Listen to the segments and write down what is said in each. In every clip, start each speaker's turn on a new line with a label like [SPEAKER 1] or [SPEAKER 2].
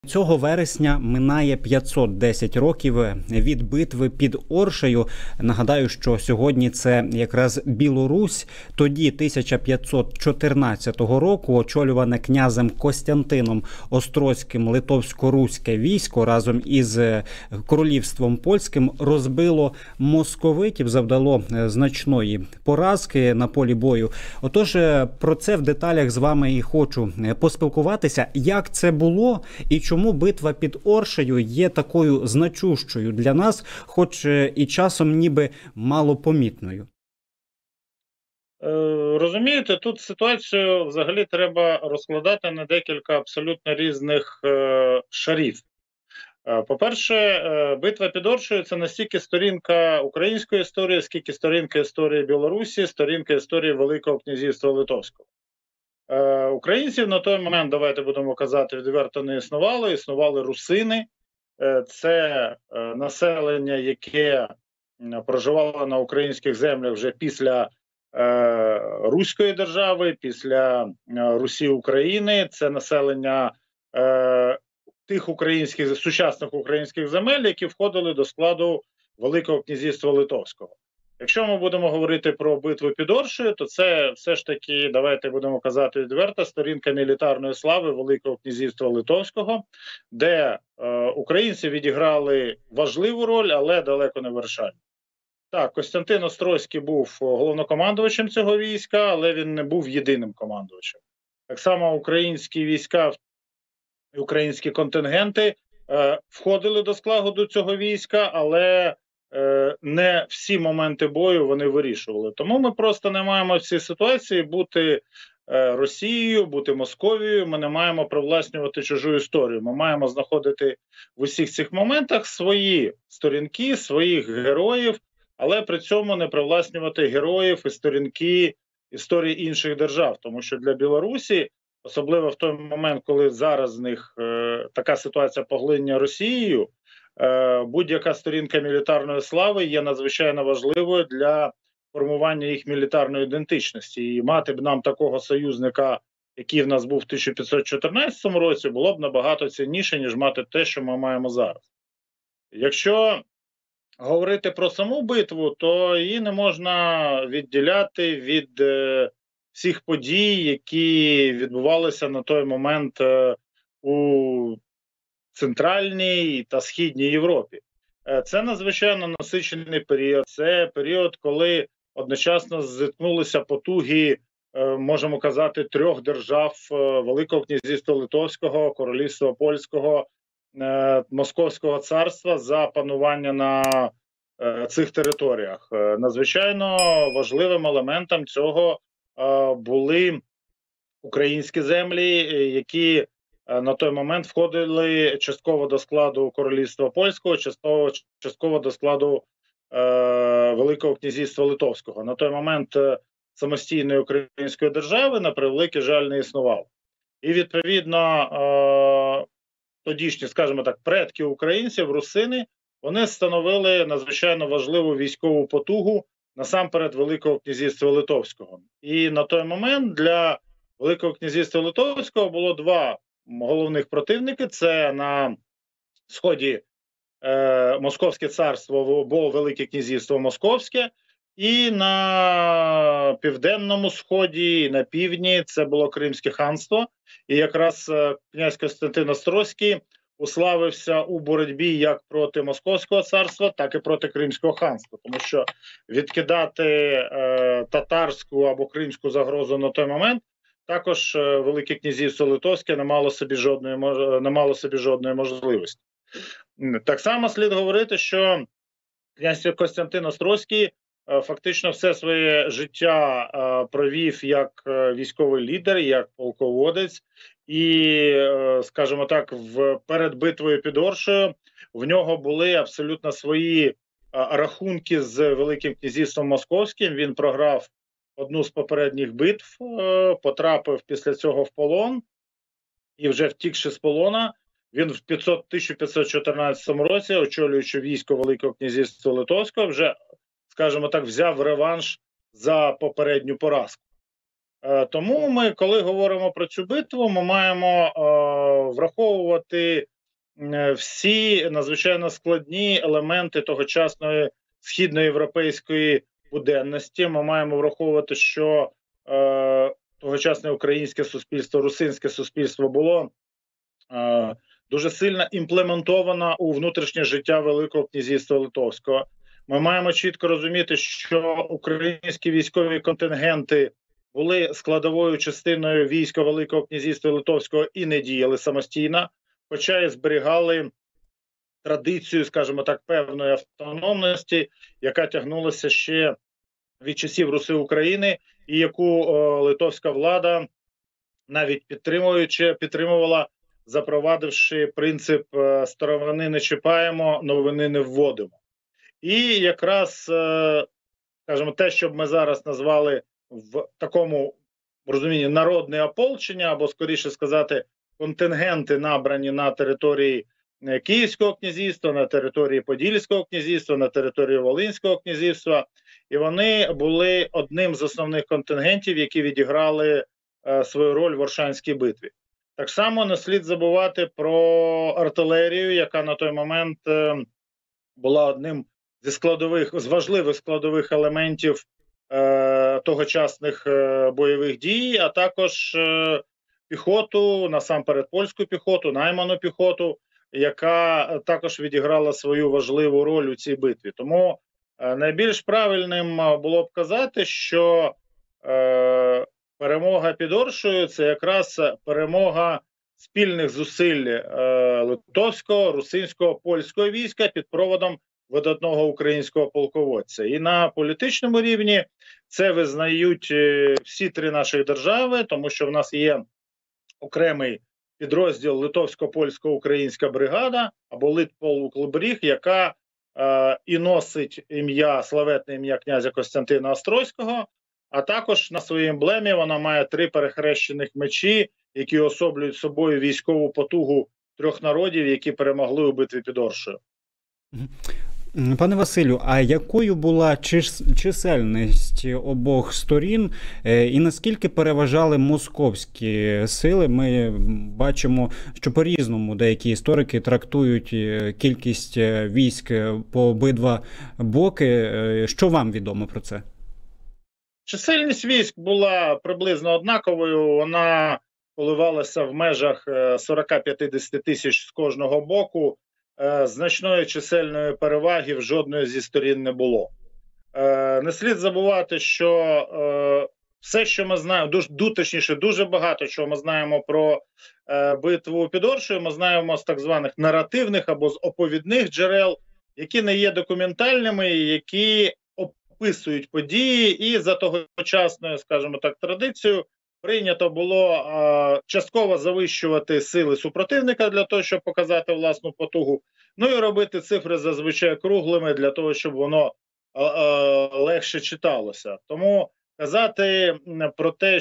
[SPEAKER 1] Цього вересня минає 510 років від битви під Оршею. Нагадаю, що сьогодні це якраз Білорусь. Тоді 1514 року очолюване князем Костянтином Острозьким литовсько-руське військо разом із королівством польським розбило московитів, завдало значної поразки на полі бою. Отож, про це в деталях з вами і хочу поспілкуватися. Як це було і чому битва під Оршею є такою значущою для нас, хоч і часом ніби малопомітною?
[SPEAKER 2] Розумієте, тут ситуацію взагалі треба розкладати на декілька абсолютно різних шарів. По-перше, битва під Оршею – це настільки сторінка української історії, скільки сторінка історії Білорусі, сторінка історії Великого князівства Литовського. Українців на той момент, давайте будемо казати, відверто не існувало. Існували русини. Це населення, яке проживало на українських землях вже після Руської держави, після Русі України. Це населення тих сучасних українських земель, які входили до складу Великого князівства Литовського. Якщо ми будемо говорити про битву під Оршею, то це все ж таки, давайте будемо казати відверто, сторінка мілітарної слави Великого князівства Литовського, де українці відіграли важливу роль, але далеко не вирішальну. Так, Костянтин Острозький був головнокомандувачем цього війська, але він не був єдиним командувачем. Так само українські війська і українські контингенти входили до складу цього війська, але не всі моменти бою вони вирішували. Тому ми просто не маємо в цій ситуації бути Росією, бути Московією, ми не маємо привласнювати чужу історію. Ми маємо знаходити в усіх цих моментах свої сторінки, своїх героїв, але при цьому не привласнювати героїв і сторінки історії інших держав. Тому що для Білорусі, особливо в той момент, коли зараз з них така ситуація поглинення Росією, будь-яка сторінка мілітарної слави є надзвичайно важливою для формування їх мілітарної ідентичності. І мати б нам такого союзника, який в нас був в 1514 році, було б набагато цінніше, ніж мати те, що ми маємо зараз. Якщо говорити про саму битву, то її не можна відділяти від всіх подій, які відбувалися на той момент у Центральній та Східній Європі. Це надзвичайно насичений період. Це період, коли одночасно зіткнулися потуги, можемо казати, трьох держав: Великого князівства Литовського, Королівства Польського, Московського царства за панування на цих територіях. Надзвичайно важливим елементом цього були українські землі, які на той момент входили частково до складу Королівства Польського, частково до складу Великого князівства Литовського. На той момент самостійної української держави, на превеликий жаль, не існувало. І відповідно тодішні, скажімо так, предки українців, русини, вони становили надзвичайно важливу військову потугу насамперед Великого князівства Литовського. І на той момент для Великого князівства Литовського було два головних противники. Це на сході Московське царство або Велике князівство Московське, і на південному сході, і на півдні це було Кримське ханство. І якраз князь Костянтин Острозький уславився у боротьбі як проти Московського царства, так і проти Кримського ханства. Тому що відкидати татарську або кримську загрозу на той момент також Велике князівство Литовське не мало собі жодної можливості. Так само слід говорити, що князь Костянтин Острозький фактично все своє життя провів як військовий лідер, як полководець. І, скажімо так, перед битвою під Оршею в нього були абсолютно свої рахунки з Великим князівством Московським. Він програв одну з попередніх битв, потрапив після цього в полон, і вже втікши з полона, він в 1514 році, очолюючи військо Великого князівства Литовського, вже, скажімо так, взяв реванш за попередню поразку. Тому ми, коли говоримо про цю битву, ми маємо враховувати всі надзвичайно складні елементи тогочасної східноєвропейської буденності. Ми маємо враховувати, що тогочасне українське суспільство, русинське суспільство було дуже сильно імплементовано у внутрішнє життя Великого князівства Литовського. Ми маємо чітко розуміти, що українські військові контингенти були складовою частиною війська Великого князівства Литовського і не діяли самостійно, хоча і зберігали традицію, скажімо так, певної автономності, яка тягнулася ще від часів Руси України, і яку литовська влада, навіть підтримувала, запровадивши принцип «старовини не чіпаємо, новини не вводимо». І якраз, скажімо, те, що б ми зараз назвали в такому розумінні народне ополчення, або, скоріше сказати, контингенти, набрані на території Київського князівства, на території Подільського князівства, на території Волинського князівства, і вони були одним з основних контингентів, які відіграли свою роль в Оршанській битві. Так само не слід забувати про артилерію, яка на той момент була одним з важливих складових елементів тогочасних бойових дій, а також піхоту, насамперед польську піхоту, найману піхоту, яка також відіграла свою важливу роль у цій битві. Тому найбільш правильним було б казати, що перемога під Оршею – це якраз перемога спільних зусиль литовського, русинського, польського війська під проводом видатного українського полководця. І на політичному рівні це визнають всі три наших держави, тому що в нас є окремий підрозділ Литовсько-польсько-українська бригада, або Литполуклбріг, яка і носить славетне ім'я князя Костянтина Острозького, а також на своїй емблемі вона має 3 перехрещених мечі, які особлюють собою військову потугу 3 народів, які перемогли у битві під Оршею.
[SPEAKER 1] Пане Василю, а якою була чисельність обох сторін і наскільки переважали московські сили? Ми бачимо, що по-різному деякі історики трактують кількість військ по обидва боки. Що вам відомо про це?
[SPEAKER 2] Чисельність військ була приблизно однаковою, вона коливалася в межах 40-50 тисяч з кожного боку. Значної чисельної переваги в жодної зі сторін не було. Не слід забувати, що все, що ми знаємо, точніше, дуже багато чого ми знаємо про битву під Оршею, ми знаємо з так званих наративних або з оповідних джерел, які не є документальними, які описують події, і за тогочасною, скажімо так, традицією прийнято було частково завищувати сили супротивника для того, щоб показати власну потугу, ну і робити цифри зазвичай круглими для того, щоб воно легше читалося. Тому казати про те,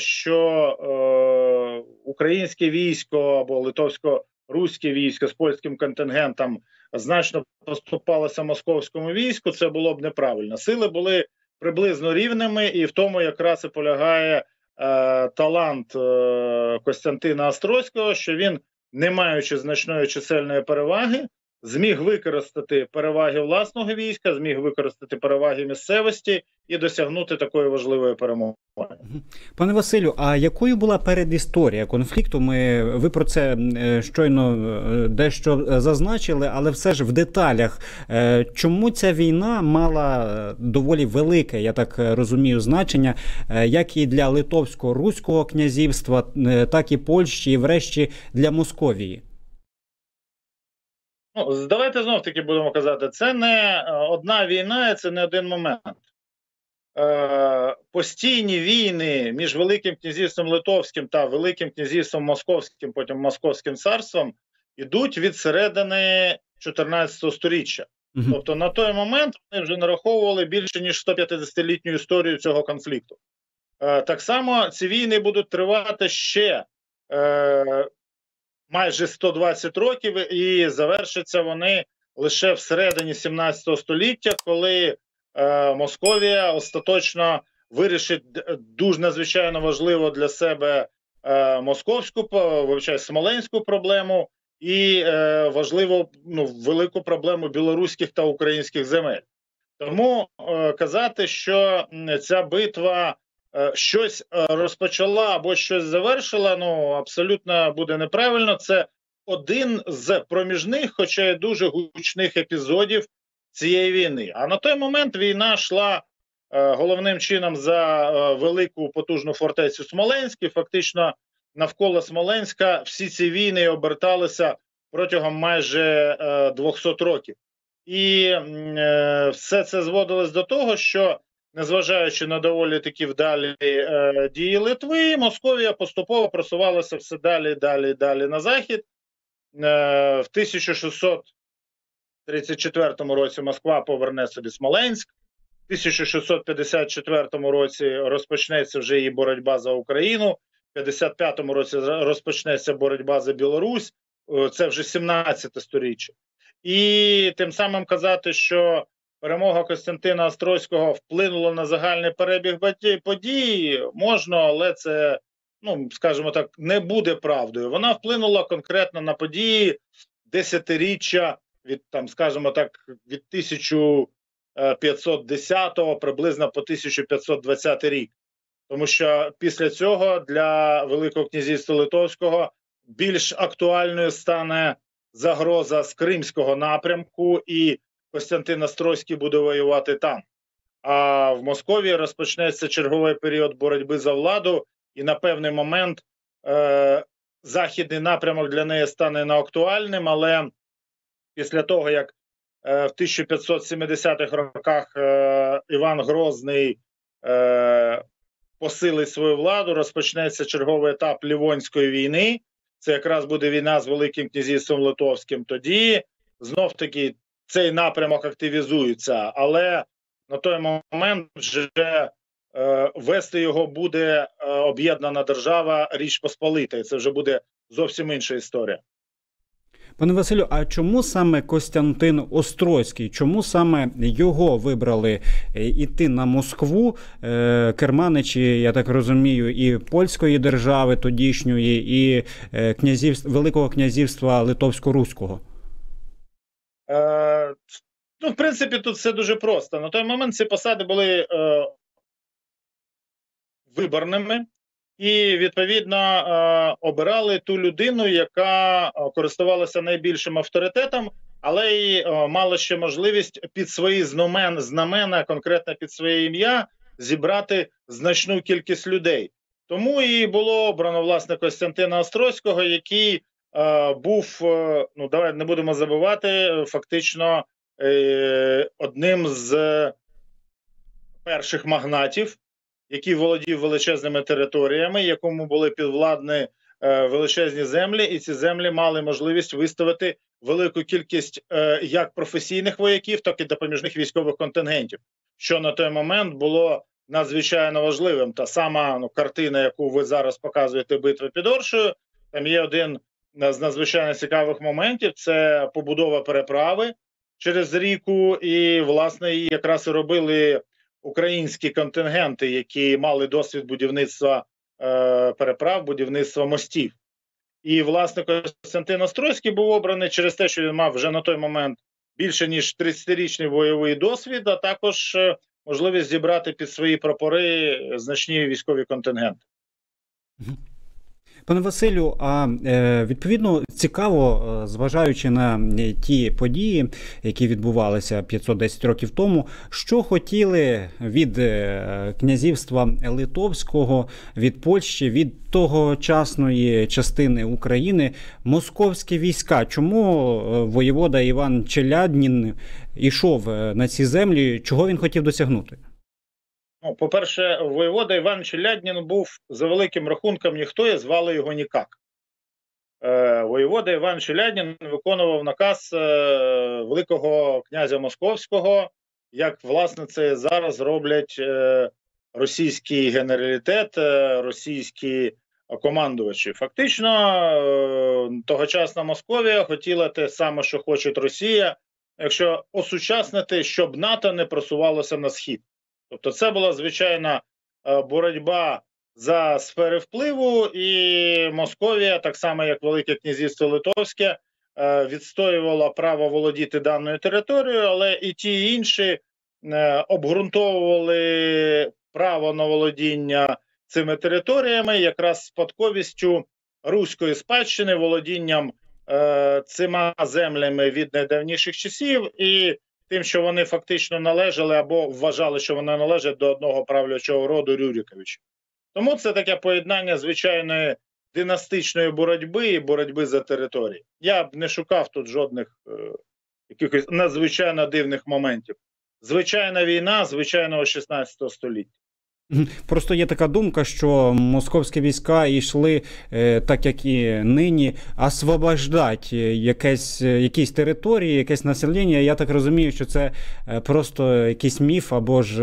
[SPEAKER 2] що українське військо або литовсько-руське військо з польським контингентом значно поступалося московському війську, це було б неправильно. Сили були приблизно рівними, і в тому якраз і полягає талант Костянтина Острозького, що він, не маючи значної чисельної переваги, зміг використати переваги власного війська, зміг використати переваги місцевості і досягнути такої важливої перемоги.
[SPEAKER 1] Пане Василю, а якою була передісторія конфлікту? Ви про це щойно дещо зазначили, але все ж в деталях. Чому ця війна мала доволі велике, я так розумію, значення, як і для Литовсько-Руського князівства, так і Польщі, і врешті для Московії?
[SPEAKER 2] Ну, давайте знов-таки будемо казати, це не одна війна, це не один момент. Постійні війни між Великим князівством Литовським та Великим князівством Московським, потім Московським царством, йдуть від середини 14 сторіччя. Тобто на той момент вони вже нараховували більше ніж 150-літню історію цього конфлікту. Так само ці війни будуть тривати ще майже 120 років, і завершаться вони лише всередині 17 століття, коли Московія остаточно вирішить дуже надзвичайно важливо для себе смоленську проблему і важливу велику проблему білоруських та українських земель. Тому казати, що ця битва щось розпочала або щось завершила, абсолютно буде неправильно. Це один з проміжних, хоча й дуже гучних епізодів цієї війни. А на той момент війна йшла головним чином за велику потужну фортецю Смоленськ, і фактично навколо Смоленська всі ці війни оберталися протягом майже 200 років. І все це зводилось до того, що, незважаючи на доволі такі вдалі дії Литви, Московія поступово просувалася все далі на захід. В 1634 році Москва поверне собі Смоленськ, в 1654 році розпочнеться вже її боротьба за Україну, в 55 році розпочнеться боротьба за Білорусь, це вже 17 сторіччя. І тим самим казати, що перемога Костянтина Острозького вплинула на загальний перебіг подій, можна, але це, скажімо так, не буде правдою. Вона вплинула конкретно на події десятиріччя від, скажімо так, від 1510 приблизно по 1520 рік. Тому що після цього для Великого князівства Литовського більш актуальною стане загроза з Кримського напрямку, і Костянтин Острозький буде воювати там. А в Московії розпочнеться черговий період боротьби за владу, і на певний момент західний напрямок для неї стане неактуальним, але після того, як в 1570-х роках Іван Грозний посилить свою владу, розпочнеться черговий етап Лівонської війни. Це якраз буде війна з Великим князівством Литовським. Тоді знов-таки цей напрямок активізується, але на той момент вже вести його буде об'єднана держава Річ Посполита, і це вже буде зовсім інша історія.
[SPEAKER 1] Пане Василю, а чому саме Костянтин Острозький? Чому саме його вибрали іти на Москву? Керманичі, я так розумію, і польської держави тодішньої, і Великого князівства Литовсько-Руського?
[SPEAKER 2] В принципі, тут все дуже просто. На той момент ці посади були виборними. І, відповідно, обирали ту людину, яка користувалася найбільшим авторитетом, але й мала ще можливість під свої знамена, конкретно під своє ім'я, зібрати значну кількість людей. Тому і було обрано, власне, Костянтина Острозького, який був, давайте не будемо забувати, фактично одним з перших магнатів, який володів величезними територіями, якому були підвладні величезні землі, і ці землі мали можливість виставити велику кількість як професійних вояків, так і допоміжних військових контингентів, що на той момент було надзвичайно важливим. Та сама картина, яку ви зараз показуєте, битва під Оршею, там є один з надзвичайно цікавих моментів, це побудова переправи через ріку, і, власне, її якраз і робили українські контингенти, які мали досвід будівництва переправ, будівництва мостів. І, власне, Костянтин Острозький був обраний через те, що він мав вже на той момент більше ніж 30-річний бойовий досвід, а також можливість зібрати під свої прапори значні військові контингенти.
[SPEAKER 1] Пане Василю, а відповідно цікаво, зважаючи на ті події, які відбувалися 510 років тому, що хотіли від князівства Литовського, від Польщі, від тогочасної частини України московські війська? Чому воєвода Іван Челяднін йшов на ці землі? Чого він хотів досягнути?
[SPEAKER 2] По-перше, воєвода Іван Челяднін був, за великим рахунком, ніхто, і звали його нікак. Воєвода Іван Челяднін виконував наказ Великого князя Московського, як, власне, це зараз роблять російський генералітет, російські командувачі. Фактично, тогочасна Московія хотіла те саме, що хоче Росія, якщо осучаснити, щоб НАТО не просувалося на схід. Тобто це була звичайна боротьба за сфери впливу, і Московія, так само як Велике Князівство Литовське, відстоювала право володіти даною територією, але і ті, і інші обґрунтовували право на володіння цими територіями якраз спадковістю руської спадщини, володінням цими землями від найдавніших часів і тим, що вони фактично належали або вважали, що вони належать до одного правлячого роду Рюриковичів. Тому це таке поєднання звичайної династичної боротьби і боротьби за території. Я б не шукав тут жодних якихось надзвичайно дивних моментів. Звичайна війна звичайного 16 століття.
[SPEAKER 1] Просто є така думка, що московські війська йшли, так як і нині, освобождати якісь території, якесь населення. Я так розумію, що це просто якийсь міф або ж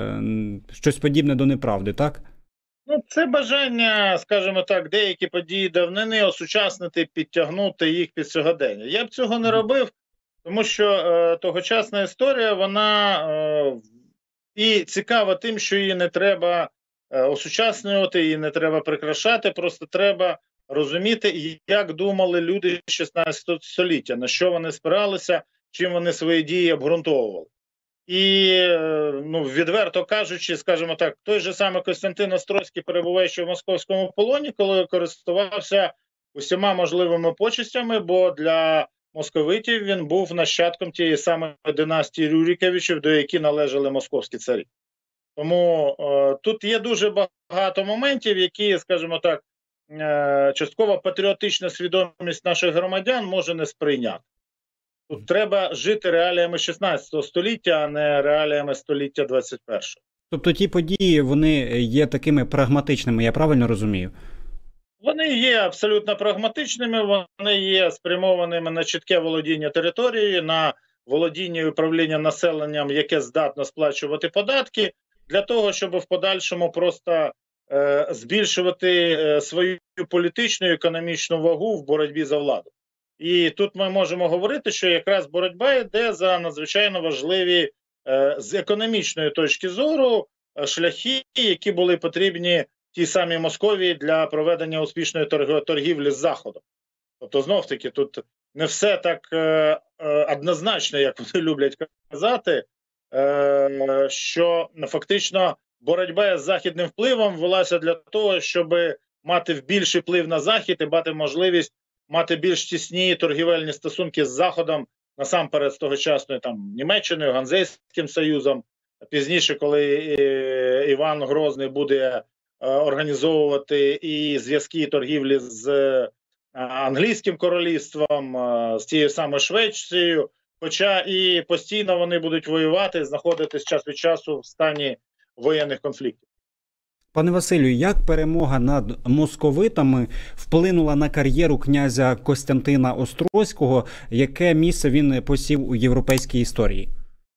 [SPEAKER 1] щось подібне до неправди, так?
[SPEAKER 2] Ну, це бажання, скажімо так, деякі події давнини осучаснити, підтягнути їх під сьогодення. Я б цього не робив, тому що тогочасна історія, вона і цікава тим, що її не треба осучаснювати, її не треба прикрашати, просто треба розуміти, як думали люди 16 століття, на що вони спиралися, чим вони свої дії обґрунтовували. І, відверто кажучи, скажімо так, той же самий Костянтин Острозький, перебуваючи в московському полоні, коли користувався усіма можливими почестями, бо для московитів він був нащадком тієї самої династії Рюриковичів, до якої належали московські царі. Тому тут є дуже багато моментів, які, скажімо так, частково патріотична свідомість наших громадян може не сприйняти. Тут треба жити реаліями 16 століття, а не реаліями століття 21.
[SPEAKER 1] Тобто ті події, вони є такими прагматичними, я правильно розумію?
[SPEAKER 2] Вони є абсолютно прагматичними, вони є спрямованими на чітке володіння територією, на володіння і управління населенням, яке здатно сплачувати податки, для того, щоб в подальшому просто збільшувати свою політичну і економічну вагу в боротьбі за владу. І тут ми можемо говорити, що якраз боротьба йде за надзвичайно важливі з економічної точки зору шляхи, які були потрібні тій самій Московії для проведення успішної торгівлі з Заходом. Тобто, знов-таки, тут не все так однозначно, як вони люблять казати, що фактично боротьба з західним впливом велася для того, щоб мати більший вплив на Захід і мати можливість мати більш тісні торгівельні стосунки з Заходом, насамперед з тогочасною Німеччиною, Ганзейським Союзом. Пізніше, коли Іван Грозний буде організовувати і зв'язки і торгівлі з англійським королівством, з тією самою Швецією, хоча і постійно вони будуть воювати, знаходитись час від часу в стані воєнних конфліктів.
[SPEAKER 1] Пане Василю, як перемога над московитами вплинула на кар'єру князя Костянтина Острозького? Яке місце він посів у європейській історії?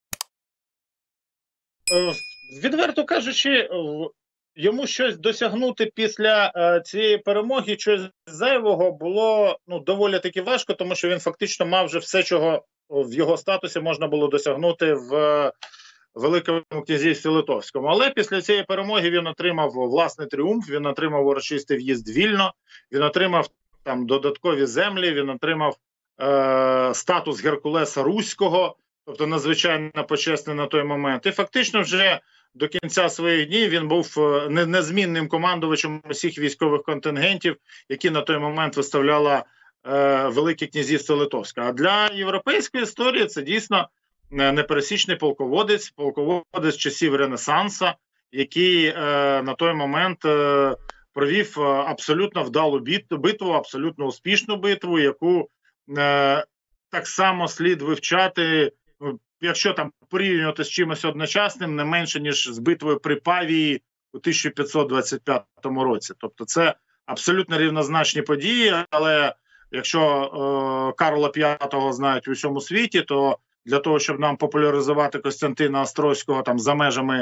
[SPEAKER 2] Відверто кажучи, йому щось досягнути після цієї перемоги, щось зайвого було доволі таки важко, тому що він фактично мав вже все, чого в його статусі можна було досягнути в Великому Князівстві Литовському. Але після цієї перемоги він отримав власний тріумф, він отримав урочистий в'їзд вільно, він отримав додаткові землі, він отримав статус Геркулеса Руського, тобто надзвичайно почесний на той момент. І фактично вже до кінця своїх днів він був незмінним командувачем усіх військових контингентів, які на той момент виставляла Велике Князівство Литовське. А для європейської історії це дійсно непересічний полководець часів Ренесанса, який на той момент провів абсолютно вдалу битву, абсолютно успішну битву, яку так само слід вивчати, якщо порівнювати з чимось одночасним, не менше, ніж з битвою при Павії у 1525 році. Тобто це абсолютно рівнозначні події, але якщо Карла V знають у всьому світі, то для того, щоб нам популяризувати Костянтина Острозького за межами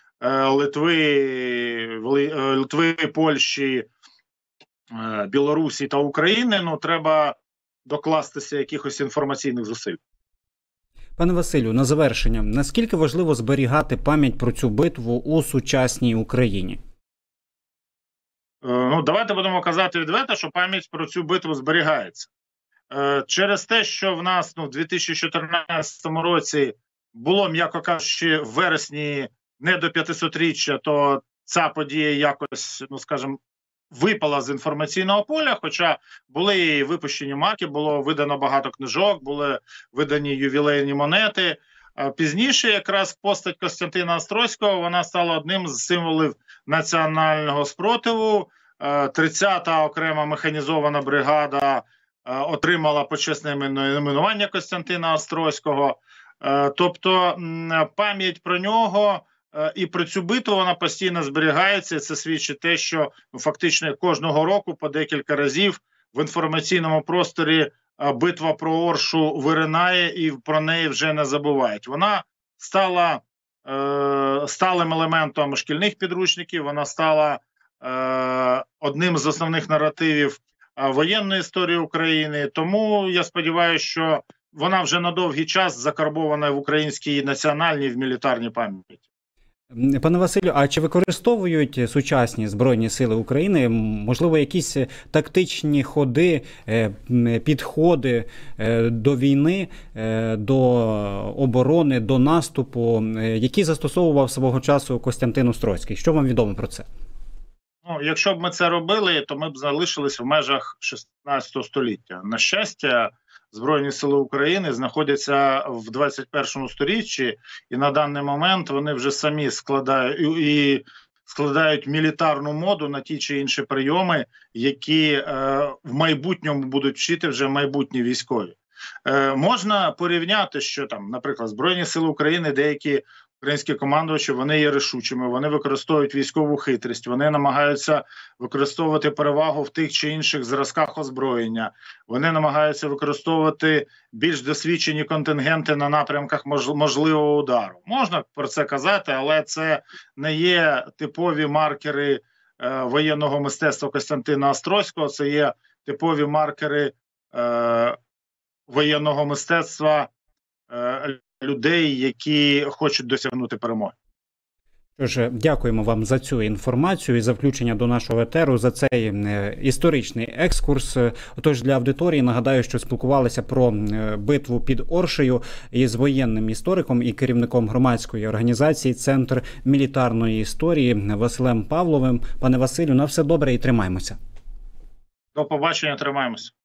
[SPEAKER 2] Литви, Польщі, Білорусі та України, треба докластися якихось інформаційних зусиль.
[SPEAKER 1] Пане Василю, на завершення, наскільки важливо зберігати пам'ять про цю битву у сучасній Україні?
[SPEAKER 2] Ну, давайте будемо казати відверто, що пам'ять про цю битву зберігається. Через те, що в нас в 2014 році було, м'яко кажучи, в вересні не до 500-річчя, то ця подія якось, скажімо, випала з інформаційного поля, хоча були випущені марки, було видано багато книжок, були видані ювілейні монети. Пізніше якраз постать Костянтина Острозького, вона стала одним з символів національного спротиву. 30-та окрема механізована бригада отримала почесне іменування Костянтина Острозького. Тобто пам'ять про нього і про цю битву вона постійно зберігається. Це свідчить те, що фактично кожного року по декілька разів в інформаційному просторі битва про Оршу виринає і про неї вже не забувають. Вона стала сталим елементом шкільних підручників, вона стала одним з основних наративів воєнної історії України. Тому я сподіваюся, що вона вже на довгий час закарбована в українській національній, в мілітарній пам'яті.
[SPEAKER 1] Пане Василю, а чи використовують сучасні Збройні Сили України, можливо, якісь тактичні ходи, підходи до війни, до оборони, до наступу, які застосовував свого часу Костянтин Острозький? Що вам відомо про це?
[SPEAKER 2] Ну, якщо б ми це робили, то ми б залишились в межах 16 століття. На щастя, Збройні Сили України знаходяться в 21 сторіччі, і на даний момент вони вже самі складають мілітарну моду на ті чи інші прийоми, які в майбутньому будуть вчити вже майбутні військові. Можна порівняти, що там, наприклад, Збройні Сили України, деякі українські командувачі, вони є рішучими, вони використовують військову хитрість, вони намагаються використовувати перевагу в тих чи інших зразках озброєння, вони намагаються використовувати більш досвідчені контингенти на напрямках можливого удару. Можна про це казати, але це не є типові маркери воєнного мистецтва Костянтина Острозького, це є типові маркери воєнного мистецтва людей, які хочуть досягнути перемоги.
[SPEAKER 1] Тож, дякуємо вам за цю інформацію і за включення до нашого етеру, за цей історичний екскурс. Отож, для аудиторії нагадаю, що спілкувалися про битву під Оршею із воєнним істориком і керівником громадської організації «Центр мілітарної історії» Василем Павловим. Пане Василю, на все добре і тримаємося.
[SPEAKER 2] До побачення, тримаємося.